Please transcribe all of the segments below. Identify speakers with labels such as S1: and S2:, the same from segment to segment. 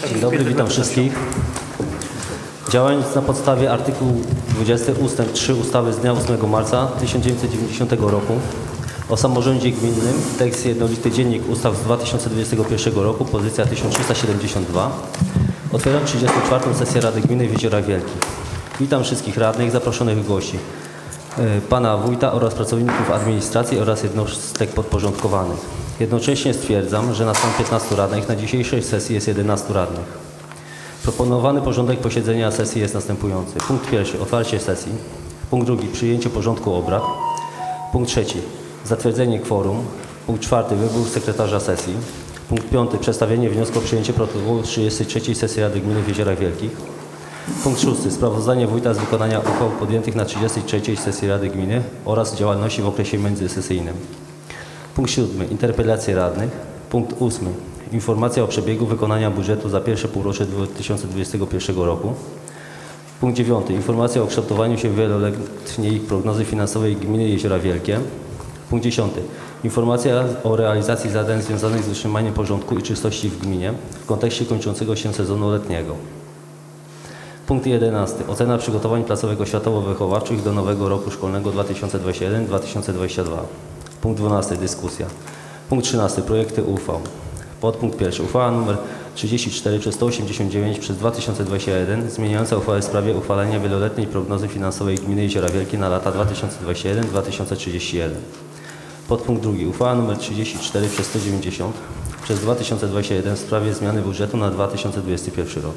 S1: Dzień dobry, witam wszystkich. Działając na podstawie artykułu 20 ust. 3 ustawy z dnia 8 marca 1990 roku o samorządzie gminnym, tekst jednolity Dziennik Ustaw z 2021 roku, pozycja 1372, otwieram 34. sesję Rady Gminy w Jeziorach Wielkich. Witam wszystkich radnych, zaproszonych gości, pana wójta oraz pracowników administracji oraz jednostek podporządkowanych. Jednocześnie stwierdzam, że na stan 15 radnych na dzisiejszej sesji jest 11 radnych. Proponowany porządek posiedzenia sesji jest następujący. Punkt pierwszy, otwarcie sesji. Punkt drugi, przyjęcie porządku obrad. Punkt trzeci, zatwierdzenie kworum. Punkt czwarty, wybór sekretarza sesji. Punkt piąty, przedstawienie wniosku o przyjęcie protokołu 33. sesji Rady Gminy w Jeziorach Wielkich. Punkt szósty, sprawozdanie wójta z wykonania uchwał podjętych na 33. sesji Rady Gminy oraz działalności w okresie międzysesyjnym. Punkt siódmy, interpelacje radnych. Punkt ósmy, informacja o przebiegu wykonania budżetu za pierwsze półrocze 2021 roku. Punkt dziewiąty, informacja o kształtowaniu się wieloletniej prognozy finansowej Gminy Jeziora Wielkie. Punkt 10. Informacja o realizacji zadań związanych z utrzymaniem porządku i czystości w gminie w kontekście kończącego się sezonu letniego. Punkt 11. Ocena przygotowań placówek oświatowo-wychowawczych do nowego roku szkolnego 2021-2022. Punkt 12. Dyskusja. Punkt 13. Projekty uchwał. Podpunkt 1. Uchwała nr 34 przez 189 przez 2021 zmieniająca uchwałę w sprawie uchwalenia wieloletniej prognozy finansowej Gminy Jeziora Wielkie na lata 2021-2031. Podpunkt 2. Uchwała nr 34 przez 190 przez 2021 w sprawie zmiany budżetu na 2021 rok.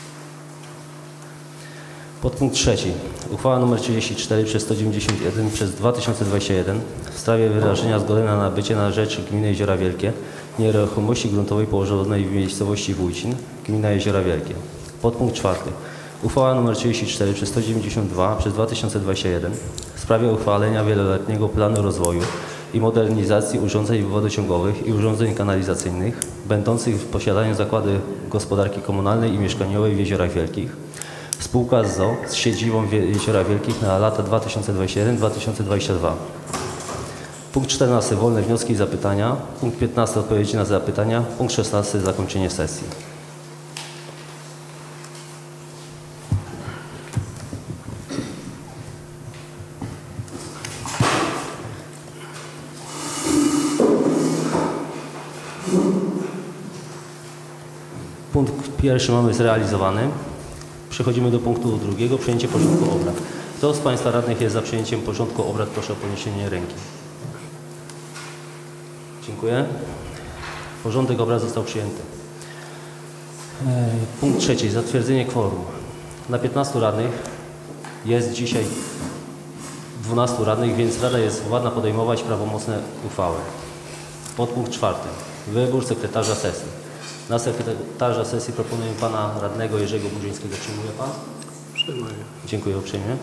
S1: Podpunkt 3. Uchwała nr 34 przez 191 przez 2021 w sprawie wyrażenia zgody na nabycie na rzecz Gminy Jeziora Wielkie nieruchomości gruntowej położonej w miejscowości Wójcin, Gmina Jeziora Wielkie. Podpunkt 4. Uchwała nr 34 przez 192 przez 2021 w sprawie uchwalenia wieloletniego planu rozwoju i modernizacji urządzeń wodociągowych i urządzeń kanalizacyjnych będących w posiadaniu zakłady gospodarki komunalnej i mieszkaniowej w Jeziorach Wielkich. Spółka ZO z siedzibą w Jeziorach Wielkich na lata 2021-2022. Punkt 14. Wolne wnioski i zapytania. Punkt 15. Odpowiedzi na zapytania. Punkt 16. Zakończenie sesji. Punkt pierwszy mamy zrealizowany. Przechodzimy do punktu drugiego. Przyjęcie porządku obrad. Kto z Państwa radnych jest za przyjęciem porządku obrad? Proszę o podniesienie ręki. Dziękuję. Porządek obrad został przyjęty. Punkt trzeci. Zatwierdzenie kworum. Na 15 radnych jest dzisiaj 12 radnych, więc Rada jest władna podejmować prawomocne uchwały. Podpunkt czwarty. Wybór sekretarza sesji. Na sekretarza sesji proponuję pana radnego Jerzego Burzyńskiego. Przyjmuje pan?
S2: Przyjmuję.
S1: Dziękuję uprzejmie.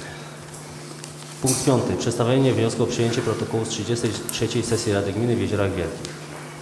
S1: Punkt 5. Przedstawienie wniosku o przyjęcie protokołu z 33. sesji Rady Gminy w Jeziorach Wielkich.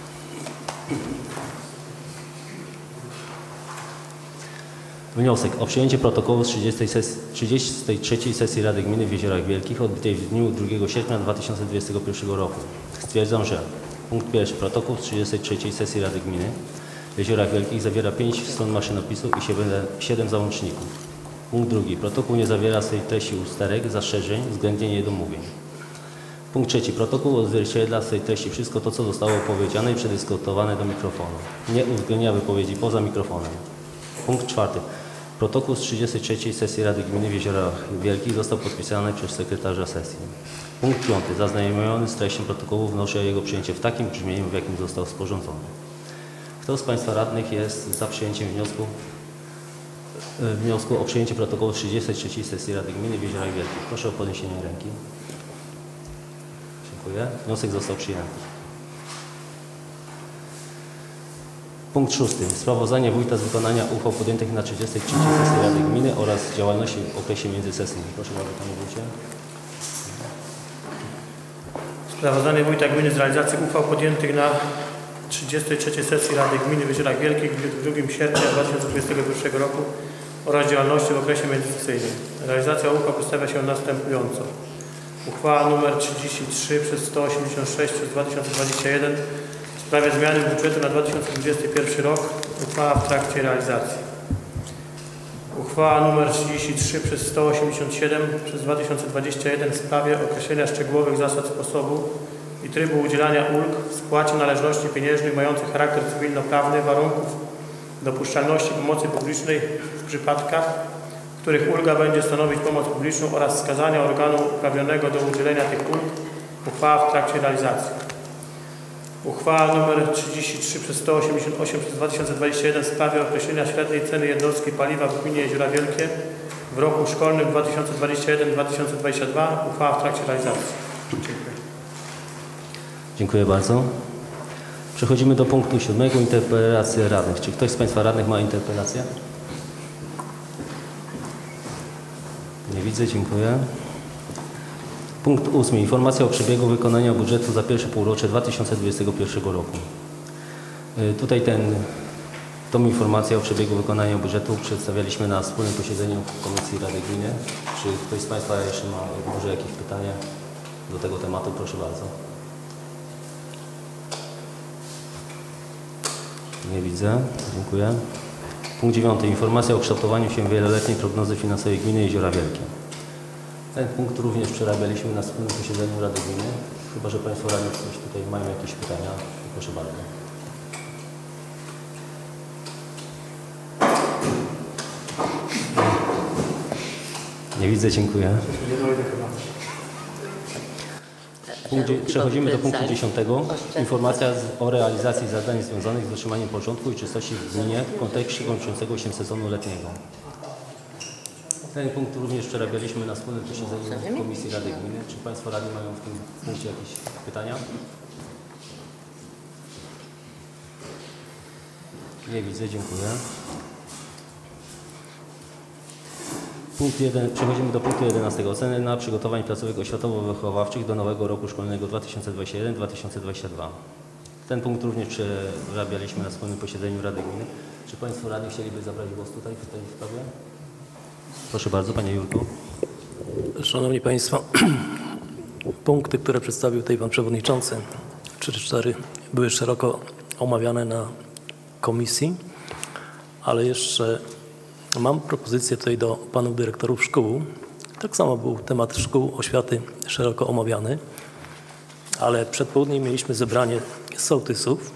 S1: Wniosek o przyjęcie protokołu z 33. sesji Rady Gminy w Jeziorach Wielkich odbytej w dniu 2 sierpnia 2021 roku. Stwierdzam, że punkt pierwszy. Protokół z 33. sesji Rady Gminy w Jeziorach Wielkich zawiera 5 stron maszynopisu i 7 załączników. Punkt drugi. Protokół nie zawiera swej treści usterek, zastrzeżeń, względnie niedomówień. Punkt trzeci. Protokół odzwierciedla w swej treści wszystko to, co zostało powiedziane i przedyskutowane do mikrofonu. Nie uwzględnia wypowiedzi poza mikrofonem. Punkt czwarty. Protokół z 33. sesji Rady Gminy w Jeziorach Wielkich został podpisany przez sekretarza sesji. Punkt piąty. Zaznajomiony z treścią protokołu wnoszę o jego przyjęcie w takim brzmieniu, w jakim został sporządzony. Kto z Państwa radnych jest za przyjęciem wniosku o przyjęcie protokołu 33. sesji Rady Gminy w Jeziorach Wielkich? Proszę o podniesienie ręki. Dziękuję. Wniosek został przyjęty. Punkt 6. Sprawozdanie wójta z wykonania uchwał podjętych na 33. sesji Rady Gminy oraz działalności w okresie międzysesyjnym. Proszę bardzo, panie wójcie.
S2: Sprawozdanie wójta gminy z realizacji uchwał podjętych na 33. sesji Rady Gminy w Jeziorach Wielkich w dniu 2 sierpnia 2021 roku oraz działalności w okresie międzysesyjnym. Realizacja uchwał przedstawia się następująco. Uchwała nr 33 przez 186 przez 2021 sprawie zmiany budżetu na 2021 rok. Uchwała w trakcie realizacji. Uchwała nr 33 przez 187 przez 2021 w sprawie określenia szczegółowych zasad sposobu i trybu udzielania ulg w spłacie należności pieniężnych mających charakter cywilnoprawny, warunków dopuszczalności pomocy publicznej w przypadkach, w których ulga będzie stanowić pomoc publiczną oraz wskazania organu uprawnionego do udzielenia tych ulg. Uchwała w trakcie realizacji. Uchwała nr 33 przez 188 przez 2021 w sprawie określenia średniej ceny jednostki paliwa w gminie Jeziora Wielkie w roku szkolnym 2021-2022. Uchwała w trakcie realizacji. Dziękuję.
S1: Dziękuję bardzo. Przechodzimy do punktu 7. Interpelacje radnych. Czy ktoś z Państwa radnych ma interpelację? Nie widzę, dziękuję. Punkt 8. Informacja o przebiegu wykonania budżetu za pierwsze półrocze 2021 roku. Tutaj tą informację o przebiegu wykonania budżetu przedstawialiśmy na wspólnym posiedzeniu Komisji Rady Gminy. Czy ktoś z Państwa jeszcze ma może jakieś pytania do tego tematu? Proszę bardzo. Nie widzę. Dziękuję. Punkt 9. Informacja o kształtowaniu się wieloletniej prognozy finansowej Gminy Jeziora Wielkie. Ten punkt również przerabialiśmy na wspólnym posiedzeniu Rady Gminy. Chyba że Państwo radni coś tutaj mają jakieś pytania. Proszę bardzo. Nie widzę, dziękuję. Przechodzimy do punktu 10. Informacja o realizacji zadań związanych z utrzymaniem porządku i czystości w gminie w kontekście kończącego się sezonu letniego. Ten punkt również przerabialiśmy na wspólnym posiedzeniu Komisji Rady Gminy. Czy Państwo radni mają w tym punkcie jakieś pytania? Nie widzę, dziękuję. Przechodzimy do punktu 11. Oceny na przygotowań placówek oświatowo-wychowawczych do nowego roku szkolnego 2021-2022. Ten punkt również przerabialiśmy na wspólnym posiedzeniu Rady Gminy. Czy Państwo radni chcieliby zabrać głos tutaj w tej sprawie? Proszę bardzo, Panie Jurku.
S3: Szanowni Państwo, punkty, które przedstawił tutaj Pan Przewodniczący, 3 czy 4, były szeroko omawiane na komisji, ale jeszcze mam propozycję tutaj do Panów Dyrektorów szkół. Tak samo był temat szkół oświaty szeroko omawiany, ale przed południem mieliśmy zebranie sołtysów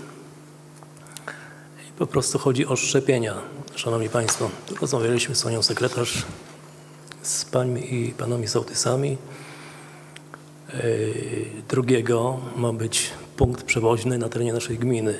S3: i po prostu chodzi o szczepienia. Szanowni Państwo, tu rozmawialiśmy z Panią Sekretarz, z Pańmi i Panami sołtysami. Drugiego ma być punkt przewoźny na terenie naszej gminy.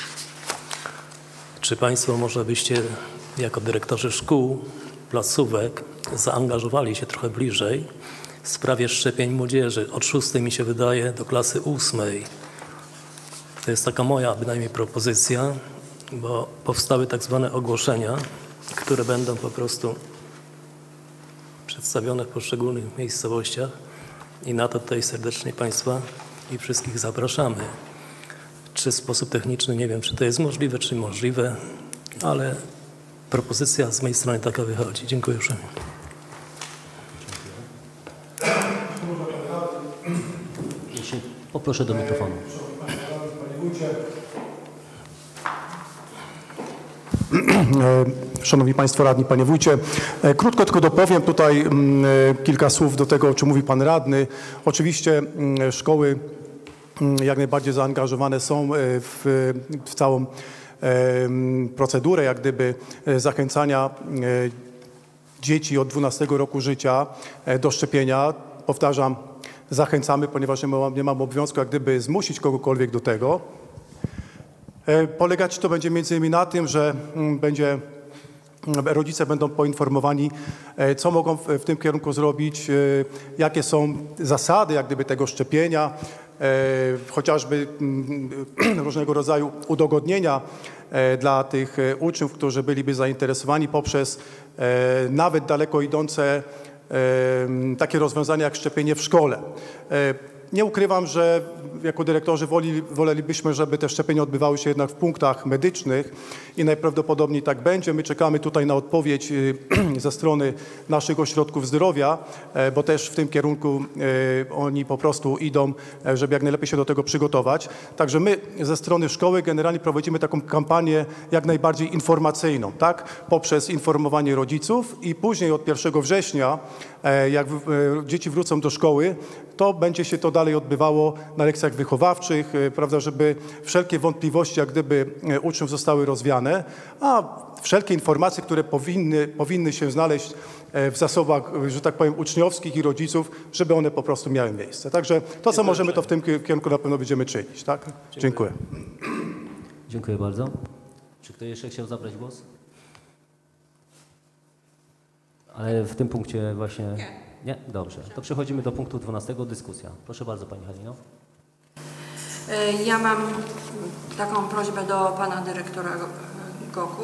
S3: Czy Państwo może byście jako dyrektorzy szkół, placówek zaangażowali się trochę bliżej w sprawie szczepień młodzieży od 6, mi się wydaje, do klasy 8. To jest taka moja bynajmniej propozycja, bo powstały tak zwane ogłoszenia, które będą po prostu przedstawione w poszczególnych miejscowościach i na to tutaj serdecznie Państwa i wszystkich zapraszamy. Czy w sposób techniczny, nie wiem, czy to jest możliwe, czy możliwe, ale propozycja z mojej strony taka wychodzi. Dziękuję uprzejmie.
S1: Poproszę do mikrofonu.
S4: Szanowni Państwo Radni, Panie Wójcie, krótko tylko dopowiem tutaj kilka słów do tego, o czym mówi Pan Radny. Oczywiście szkoły jak najbardziej zaangażowane są w całą procedurę jak gdyby zachęcania dzieci od 12 roku życia do szczepienia. Powtarzam, zachęcamy, ponieważ nie mam obowiązku jak gdyby zmusić kogokolwiek do tego. Polegać to będzie między innymi na tym, że rodzice będą poinformowani, co mogą w tym kierunku zrobić, jakie są zasady jak gdyby tego szczepienia, chociażby różnego rodzaju udogodnienia dla tych uczniów, którzy byliby zainteresowani poprzez nawet daleko idące takie rozwiązania jak szczepienie w szkole. Nie ukrywam, że jako dyrektorzy wolelibyśmy, żeby te szczepienia odbywały się jednak w punktach medycznych i najprawdopodobniej tak będzie. My czekamy tutaj na odpowiedź ze strony naszych ośrodków zdrowia, bo też w tym kierunku oni po prostu idą, żeby jak najlepiej się do tego przygotować. Także my ze strony szkoły generalnie prowadzimy taką kampanię jak najbardziej informacyjną, tak? Poprzez informowanie rodziców i później od 1 września, jak dzieci wrócą do szkoły, to będzie się to dalej odbywało na lekcjach wychowawczych, prawda, żeby wszelkie wątpliwości jak gdyby uczniów zostały rozwiane, a wszelkie informacje, które powinny się znaleźć w zasobach, że tak powiem, uczniowskich i rodziców, żeby one po prostu miały miejsce. Także to, co możemy, to w tym kierunku na pewno będziemy czynić. Tak? Dziękuję.
S1: Dziękuję bardzo. Czy ktoś jeszcze chciał zabrać głos? Ale w tym punkcie właśnie... Nie? Dobrze. To przechodzimy do punktu 12. Dyskusja. Proszę bardzo, Pani Halino.
S5: Ja mam taką prośbę do Pana Dyrektora Goku.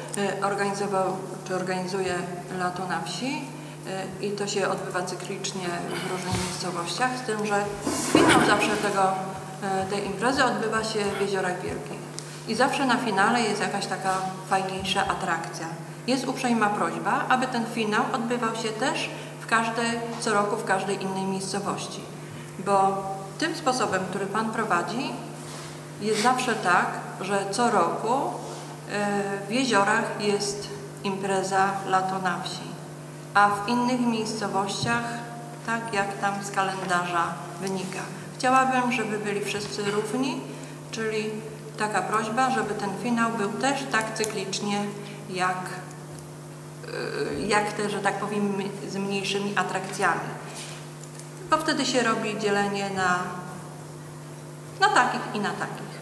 S5: Organizuje Lato na Wsi i to się odbywa cyklicznie w różnych miejscowościach, z tym, że finał zawsze tej imprezy odbywa się w Jeziorach Wielkich. I zawsze na finale jest jakaś taka fajniejsza atrakcja. Jest uprzejma prośba, aby ten finał odbywał się też co roku w każdej innej miejscowości. Bo tym sposobem, który Pan prowadzi, jest zawsze tak, że co roku w Jeziorach jest impreza Lato na Wsi, a w innych miejscowościach tak jak tam z kalendarza wynika. Chciałabym, żeby byli wszyscy równi, czyli taka prośba, żeby ten finał był też tak cyklicznie jak te, że tak powiem, z mniejszymi atrakcjami. Bo wtedy się robi dzielenie na takich i na takich.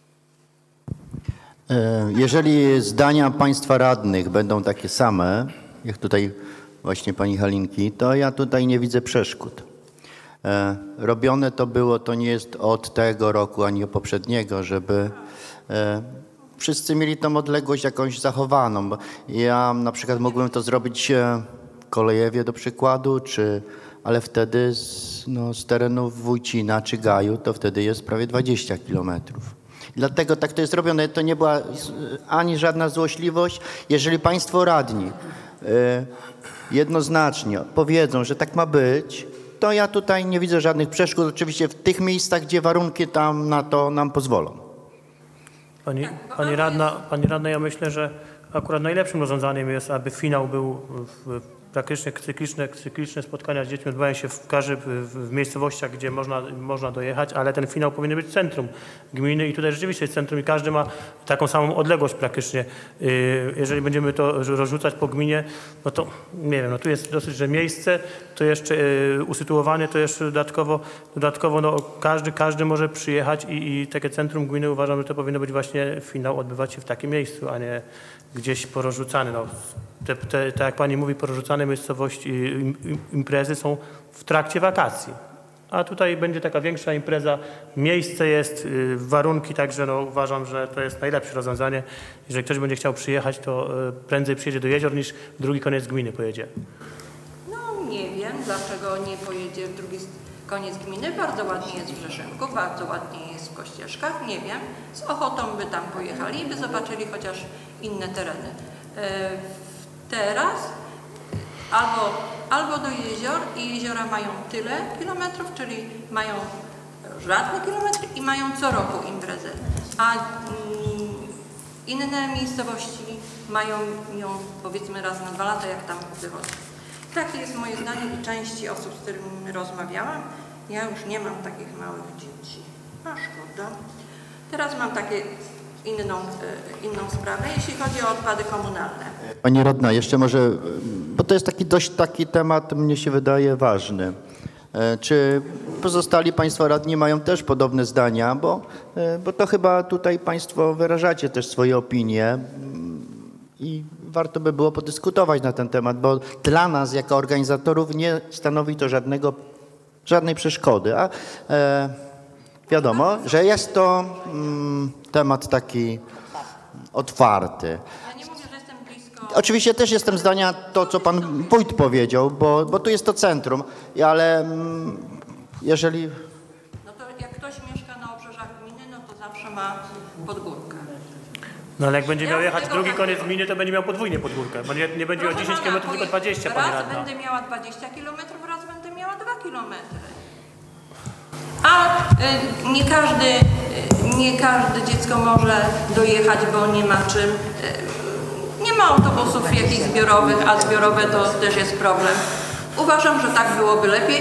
S6: Jeżeli zdania Państwa radnych będą takie same, jak tutaj właśnie Pani Halinki, to ja tutaj nie widzę przeszkód. Robione to było, to nie jest od tego roku, ani poprzedniego, żeby wszyscy mieli tą odległość jakąś zachowaną. Bo ja na przykład mógłbym to zrobić w Kolejewie do przykładu, ale wtedy z terenów Wójcina czy Gaju, to wtedy jest prawie 20 kilometrów. Dlatego tak to jest robione. To nie była ani żadna złośliwość. Jeżeli Państwo radni jednoznacznie powiedzą, że tak ma być, to ja tutaj nie widzę żadnych przeszkód. Oczywiście w tych miejscach, gdzie warunki tam na to nam pozwolą.
S2: Pani radna, ja myślę, że akurat najlepszym rozwiązaniem jest, aby finał był praktycznie cykliczne spotkania z dziećmi odbywają się w miejscowościach, gdzie można dojechać, ale ten finał powinien być w centrum gminy i tutaj rzeczywiście jest centrum i każdy ma taką samą odległość praktycznie. Jeżeli będziemy to rozrzucać po gminie, no to nie wiem, no tu jest dosyć, że miejsce, to jeszcze usytuowanie, to jeszcze dodatkowo no każdy może przyjechać i takie centrum gminy uważam, że to powinno być właśnie finał odbywać się w takim miejscu, a nie gdzieś porozrzucany. No, tak jak Pani mówi, porozrzucane miejscowości, imprezy są w trakcie wakacji. A tutaj będzie taka większa impreza, miejsce jest, warunki, także no, uważam, że to jest najlepsze rozwiązanie. Jeżeli ktoś będzie chciał przyjechać, to prędzej przyjedzie do Jezior niż w drugi koniec gminy pojedzie.
S5: No nie wiem, dlaczego nie pojedzie w drugi koniec gminy. Bardzo ładnie jest w Rzeszynku, bardzo ładnie jest w Kościeszkach, nie wiem. Z ochotą by tam pojechali i by zobaczyli chociaż inne tereny. Teraz albo do jezior i jeziora mają tyle kilometrów, czyli mają żadne kilometry i mają co roku imprezę, a inne miejscowości mają ją powiedzmy raz na 2 lata, jak tam wychodzi. Takie jest moje zdanie i części osób, z którymi rozmawiałam. Ja już nie mam takich małych dzieci. A szkoda. Teraz mam takie inną sprawę, jeśli chodzi o odpady komunalne.
S6: Pani radna, jeszcze może, bo to jest taki temat, mnie się wydaje, ważny. Czy pozostali Państwo radni mają też podobne zdania, bo to chyba tutaj Państwo wyrażacie też swoje opinie i warto by było podyskutować na ten temat, bo dla nas jako organizatorów nie stanowi to żadnej przeszkody, a wiadomo, że jest to temat taki otwarty.
S5: Ja nie mówię, że jestem blisko.
S6: Oczywiście też jestem zdania to, co Pan wójt powiedział, bo tu jest to centrum, ale jeżeli
S5: ma pod górkę.
S2: No ale jak będzie miał
S5: Ja
S2: jechać
S5: tego
S2: drugi
S5: tak-
S2: koniec gminy, to będzie miał podwójnie pod górkę, bo nie będzie miał 10 km, tylko 20, pani
S5: raz
S2: radna.
S5: będę miała 20 km, raz będę miała 2 km. A nie każde dziecko może dojechać, bo nie ma czym. Nie ma autobusów jakichś zbiorowych, a zbiorowe to też jest problem. Uważam, że tak byłoby lepiej.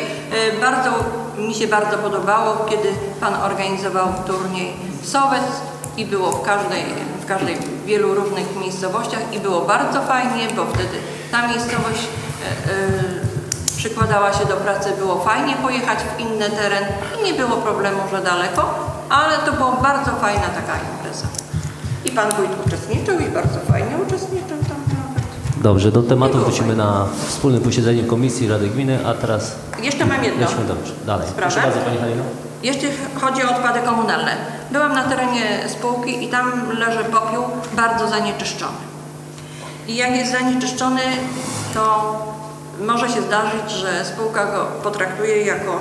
S5: Mi się bardzo podobało, kiedy Pan organizował turniej Sołec i było w każdej w wielu różnych miejscowościach i było bardzo fajnie, bo wtedy ta miejscowość przykładała się do pracy, było fajnie pojechać w inny teren i nie było problemu, że daleko, ale to była bardzo fajna taka impreza. I Pan Wójt uczestniczył i bardzo fajnie uczestniczył tam nawet.
S1: Dobrze, do tematu
S5: było
S1: wrócimy na wspólnym posiedzeniu Komisji Rady Gminy, a teraz
S5: Jeszcze mam jedno.
S1: lećmy dobrze. Dalej.
S5: Sprawę?
S1: Proszę bardzo, Pani Halino.
S5: Jeśli chodzi o odpady komunalne, byłam na terenie spółki i tam leży popiół bardzo zanieczyszczony. I jak jest zanieczyszczony, to może się zdarzyć, że spółka go potraktuje jako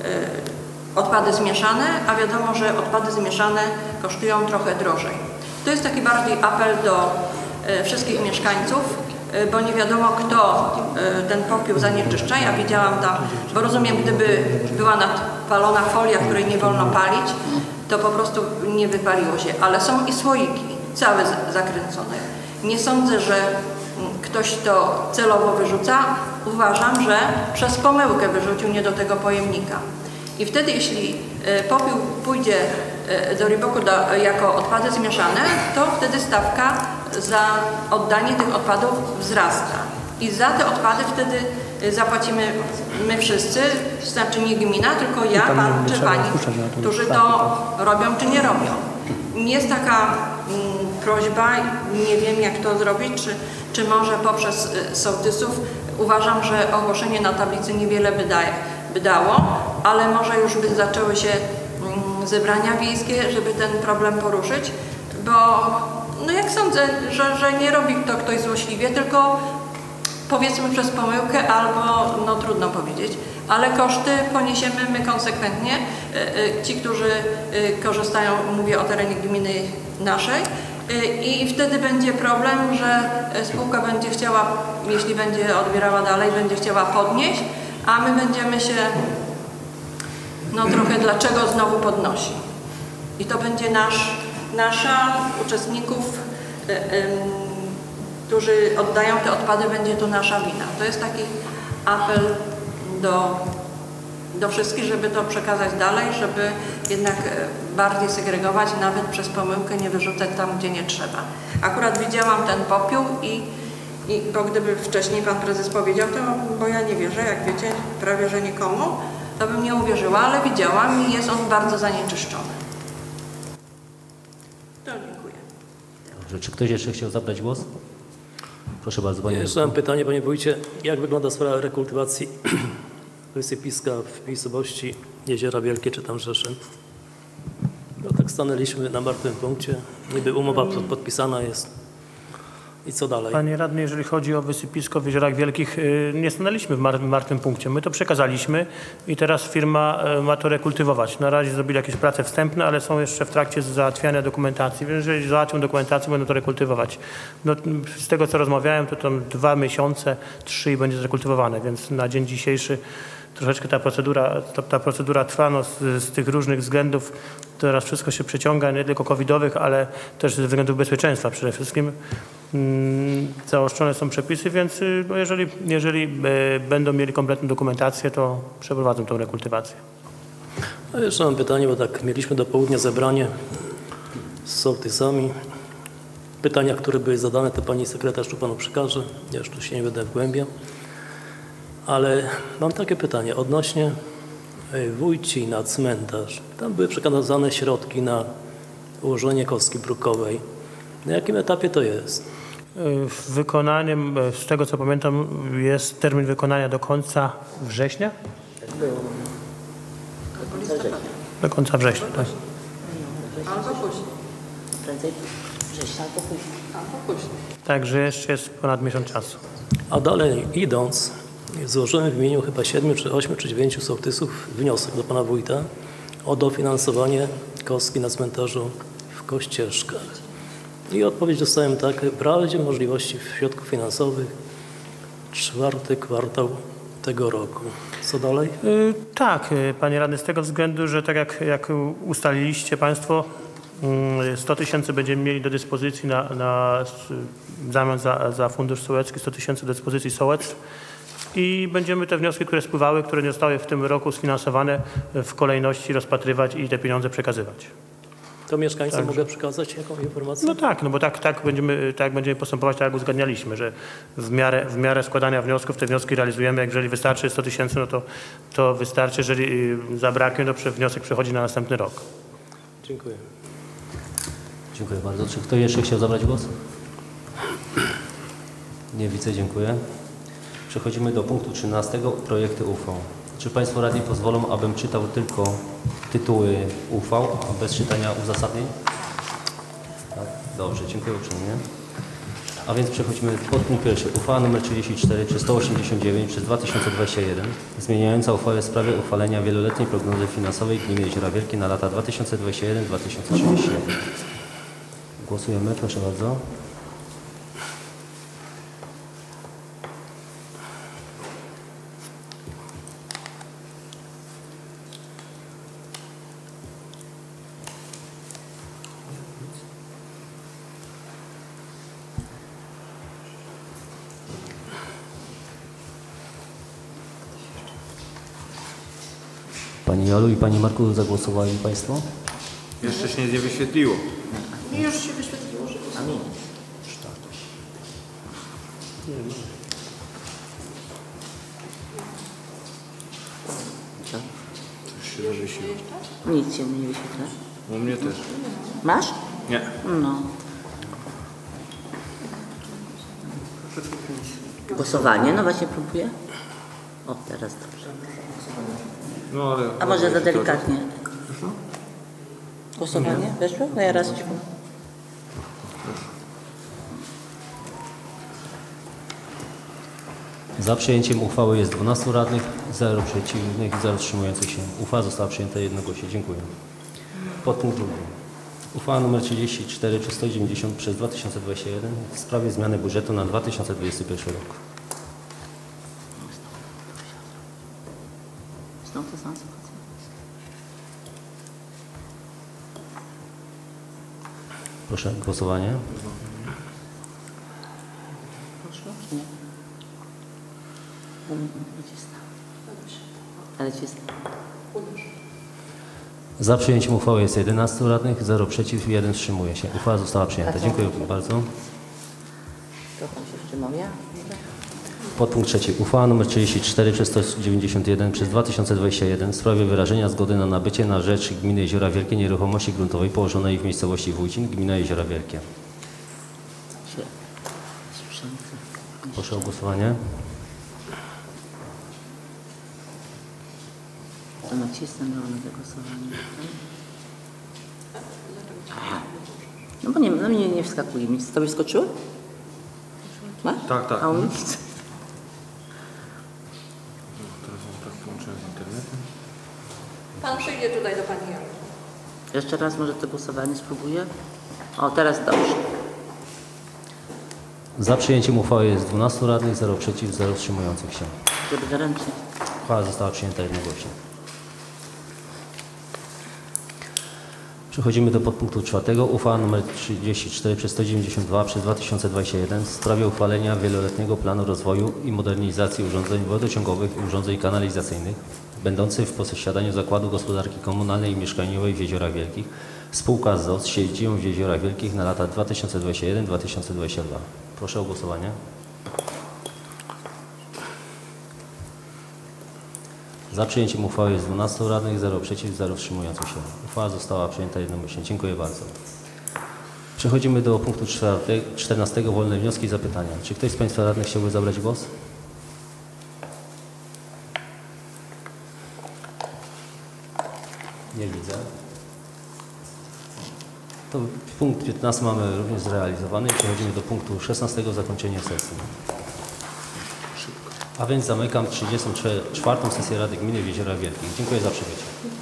S5: odpady zmieszane, a wiadomo, że odpady zmieszane kosztują trochę drożej. To jest taki bardziej apel do wszystkich mieszkańców, bo nie wiadomo, kto ten popiół zanieczyszcza. Ja widziałam tam, bo rozumiem, gdyby była napalona folia, której nie wolno palić, to po prostu nie wypaliło się. Ale są i słoiki, całe zakręcone. Nie sądzę, że ktoś to celowo wyrzuca. Uważam, że przez pomyłkę wyrzucił nie do tego pojemnika. I wtedy, jeśli popiół pójdzie do RIBOK-u jako odpady zmieszane, to wtedy stawka za oddanie tych odpadów wzrasta. I za te odpady wtedy zapłacimy my wszyscy, znaczy nie gmina, tylko ja, Pan czy Pani, którzy to robią czy nie robią. Jest taka prośba, nie wiem jak to zrobić, czy może poprzez sołtysów. Uważam, że ogłoszenie na tablicy niewiele by dało, ale może już by zaczęły się zebrania wiejskie, żeby ten problem poruszyć, bo no jak sądzę, że nie robi to ktoś złośliwie, tylko powiedzmy przez pomyłkę albo, no trudno powiedzieć, ale koszty poniesiemy my konsekwentnie, ci, którzy korzystają, mówię o terenie gminy naszej, i wtedy będzie problem, że spółka będzie chciała, jeśli będzie odbierała dalej, będzie chciała podnieść, a my będziemy się, no trochę dlaczego znowu podnosi. I to będzie nasza uczestników, którzy oddają te odpady, będzie to nasza wina. To jest taki apel do wszystkich, żeby to przekazać dalej, żeby jednak bardziej segregować, nawet przez pomyłkę nie wyrzucać tam, gdzie nie trzeba. Akurat widziałam ten popiół bo gdyby wcześniej Pan Prezes powiedział, to bo ja nie wierzę, jak wiecie, prawie że nikomu, to bym nie uwierzyła, ale widziałam i jest on bardzo zanieczyszczony. To dziękuję.
S1: Dobrze, czy ktoś jeszcze chciał zabrać głos? Proszę bardzo, Panie
S3: Jeszcze mam pytanie, Panie Wójcie. Jak wygląda sprawa rekultywacji wysypiska w miejscowości Jeziora Wielkie czy tam Rzeszy? No tak stanęliśmy na martwym punkcie. Niby umowa podpisana jest. I co dalej?
S2: Panie Radny, jeżeli chodzi o wysypisko w Jeziorach Wielkich, nie stanęliśmy w martwym punkcie. My to przekazaliśmy i teraz firma ma to rekultywować. Na razie zrobili jakieś prace wstępne, ale są jeszcze w trakcie załatwiania dokumentacji. Więc jeżeli załatwią dokumentację, będą to rekultywować. No, z tego, co rozmawiałem, to tam 2 miesiące, 3 i będzie zrekultywowane, więc na dzień dzisiejszy troszeczkę ta procedura trwa, no, z tych różnych względów. Teraz wszystko się przeciąga, nie tylko covidowych, ale też ze względów bezpieczeństwa przede wszystkim. Zaostrzone są przepisy, więc jeżeli będą mieli kompletną dokumentację, to przeprowadzą tą rekultywację.
S3: A jeszcze mam pytanie, bo tak mieliśmy do południa zebranie z sołtysami. Pytania, które były zadane, to pani sekretarz tu panu przekaże. Ja już tu się nie będę wgłębiał. Ale mam takie pytanie odnośnie Wójci na cmentarz. Tam były przekazane środki na ułożenie kostki brukowej. Na jakim etapie to jest?
S2: Wykonaniem, z tego co pamiętam, jest termin wykonania do końca września? Do końca września, tak.
S5: Albo później.
S7: Prędzej września albo później.
S5: Albo później.
S2: Także jeszcze jest ponad miesiąc czasu.
S3: A dalej idąc, złożyłem w imieniu chyba 7 czy 8 czy 9 sołtysów wniosek do pana wójta o dofinansowanie kostki na cmentarzu w Kościerzkach. I odpowiedź dostałem tak, brak możliwości środków finansowych, 4. kwartał tego roku. Co dalej?
S2: Tak, panie radny, z tego względu, że tak jak ustaliliście państwo, 100 tysięcy będziemy mieli do dyspozycji w zamian za fundusz sołecki, 100 tysięcy do dyspozycji sołectw i będziemy te wnioski, które spływały, które nie zostały w tym roku sfinansowane, w kolejności rozpatrywać i te pieniądze przekazywać.
S3: To mieszkańcom mogę przekazać jaką informację?
S2: No tak, no bo tak będziemy postępować, tak jak uzgadnialiśmy, że w miarę składania wniosków te wnioski realizujemy. Jeżeli wystarczy 100 tysięcy, no to wystarczy. Jeżeli zabraknie, to wniosek przechodzi na następny rok.
S3: Dziękuję.
S1: Dziękuję bardzo. Czy ktoś jeszcze chciał zabrać głos? Nie widzę, dziękuję. Przechodzimy do punktu 13. Projekty uchwał. Czy Państwo radni pozwolą, abym czytał tylko tytuły uchwał, bez czytania uzasadnień? Tak? Dobrze, dziękuję uprzejmie. A więc przechodzimy pod punkt pierwszy. Uchwała nr 34 przez 189 przez 2021 zmieniająca uchwałę w sprawie uchwalenia wieloletniej prognozy finansowej gminy Jeziora Wielkie na lata 2021-2031. Głosujemy, proszę bardzo. Pani Jolu i Pani Marku, zagłosowali Państwo?
S8: Jeszcze się nie wyświetliło.
S7: Już się wyświetliło, że to zmieni. Co?
S8: Coś się zawiesiło.
S7: Nic się nie wyświetla.
S8: U mnie też.
S7: Masz?
S8: Nie.
S7: No. Głosowanie? No właśnie próbuję. O, teraz dobrze.
S8: No ale...
S7: A może za delikatnie? Głosowanie? Weszło? No ja raz ci powiem.
S1: Za przyjęciem uchwały jest 12 radnych, 0 przeciwnych i 0 wstrzymujących się. Uchwała została przyjęta jednogłośnie. Dziękuję. Podpunkt drugi. Uchwała nr 34 przez 190 przez 2021 w sprawie zmiany budżetu na 2021 rok.
S7: Znowu to samo sytuacja.
S1: Proszę, głosowanie.
S7: Poszło czy nie? Ale ci jest.
S1: Za przyjęciem uchwały jest 11 radnych, 0 przeciw i 1 wstrzymuje się. Uchwała została przyjęta. Dziękuję bardzo.
S7: To tam się wstrzymał ja?
S1: Podpunkt trzeci. Uchwała nr 34 przez 191 przez 2021 w sprawie wyrażenia zgody na nabycie na rzecz gminy Jeziora Wielkie nieruchomości gruntowej położonej w miejscowości Wójcin, gmina Jeziora Wielkie. Proszę o głosowanie.
S7: To nacisnę na głosowanie. No bo nie, no mnie nie wskakuje. To wyskoczyło? Ma?
S8: Tak, tak.
S7: A u mnie nic.
S8: Teraz mam tak połączone z internetem.
S5: Pan przyjdzie tutaj do Pani Jolu.
S7: Jeszcze raz może to głosowanie spróbuję. O, teraz dobrze.
S1: Za przyjęciem uchwały jest 12 radnych, 0 przeciw, 0 wstrzymujących się.
S7: Żeby zaręcznie.
S1: Uchwała została przyjęta jednogłośnie. Przechodzimy do podpunktu czwartego. Uchwała nr 34 przez 192 przez 2021 w sprawie uchwalenia wieloletniego planu rozwoju i modernizacji urządzeń wodociągowych i urządzeń kanalizacyjnych będących w posiadaniu Zakładu Gospodarki Komunalnej i Mieszkaniowej w Jeziorach Wielkich, spółka ZOZ z siedzibą w Jeziorach Wielkich na lata 2021-2022. Proszę o głosowanie. Za przyjęciem uchwały jest 12 radnych, 0 przeciw, 0 wstrzymujących się. Uchwała została przyjęta jednomyślnie. Dziękuję bardzo. Przechodzimy do punktu 14. Wolne wnioski i zapytania. Czy ktoś z Państwa radnych chciałby zabrać głos? Nie widzę. To punkt 15 mamy również zrealizowany i przechodzimy do punktu 16. Zakończenie sesji. A więc zamykam 34. sesję Rady Gminy w Jeziorach Wielkich. Dziękuję za przybycie.